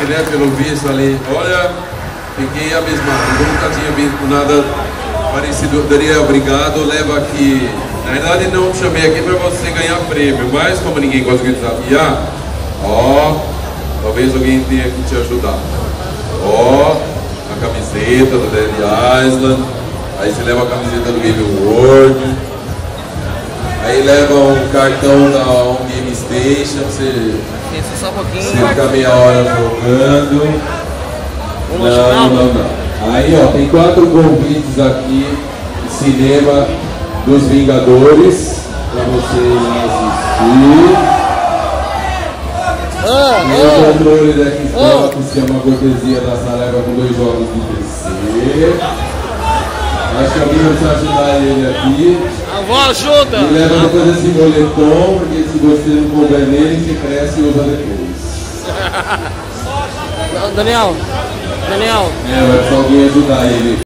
né? Pelo visto ali. Olha, fiquei abismado. Nunca tinha visto nada parecido. Daria obrigado, leva aqui. Na verdade não chamei aqui para você ganhar prêmio, mas como ninguém conseguiu desafiar, ó, talvez alguém tenha que te ajudar. Ó, a camiseta do Dead Island. Aí você leva a camiseta do Game World. Aí leva um cartão da On Game Station, você fica meia hora jogando. Não. Aí ó, tem 4 convites aqui de cinema dos Vingadores pra você ir assistir. Tem o controle da Xbox, que é uma cortesia da Saraiva com 2 jogos de PC. Acho que alguém precisa ajudar ele aqui. A avó ajuda! E leva depois esse moletom, porque se você não couber nele, você cresce e usa depois. Daniel! Vai precisar alguém ajudar ele.